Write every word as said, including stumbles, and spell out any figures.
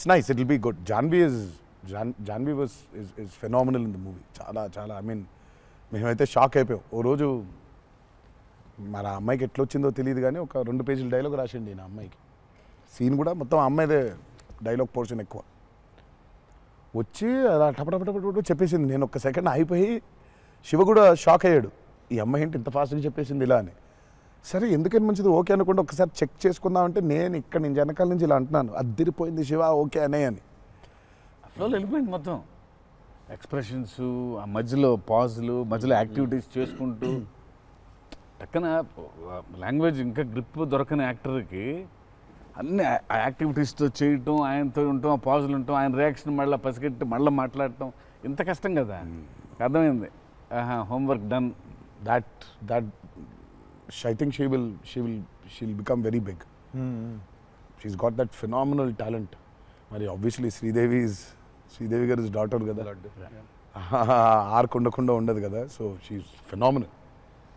It's nice, it will be good. Janhvi is జాన్ Janhvi was is is phenomenal in the movie. చాలా చాలా I mean మేమైతే shock అయిపోయాం. ఓ రోజు మరి ఆ అమ్మాయికి ఎట్లా వచ్చిందో తెలియదు కానీ ఒక రెండు పేజీల డైలాగ్ రాసిండి నా అమ్మాయికి. సీన్ కూడా మొత్తం ఆ అమ్మాయిదే డైలాగ్ పోర్షన్ ఎక్కువ. వచ్చి అలా టపటపటపట చెప్పేసింది. నేను ఒక సెకండ్ అయిపోయి శివ కూడా షాక్ అయ్యాడు, ఈ అమ్మాయి ఏంటి ఇంత ఫాస్ట్గా చెప్పేసింది ఇలా అని. సరే ఎందుకని మంచిది ఓకే అనుకుంటే ఒకసారి చెక్ చేసుకుందామంటే నేను ఇక్కడ నుంచి వెనకాల నుంచి ఇలా అంటున్నాను, అద్దిరిపోయింది శివ ఓకే అనే అని. ఫ్లోలో వెళ్ళిపోయింది మొత్తం. ఎక్స్ప్రెషన్స్, ఆ మధ్యలో పాజులు, మధ్యలో యాక్టివిటీస్ చేసుకుంటూ టక్కన లాంగ్వేజ్ ఇంకా గ్రిప్ దొరకని యాక్టర్కి అన్ని ఆ యాక్టివిటీస్తో చేయటం, ఆయనతో ఉండటం, ఆ పాజులు ఉండటం, ఆయన రియాక్షన్ మళ్ళీ పసిగట్టి మళ్ళీ మాట్లాడటం ఇంత కష్టం కదా. అర్థమైంది. ఆహా, homework done. That that I think she will she will she'll become very big. Mm-hmm. She's got that phenomenal talent. Mari obviously Sridevi is Sridevi garu's daughter kada. Aar kunda kunda undadu kada. So she's phenomenal.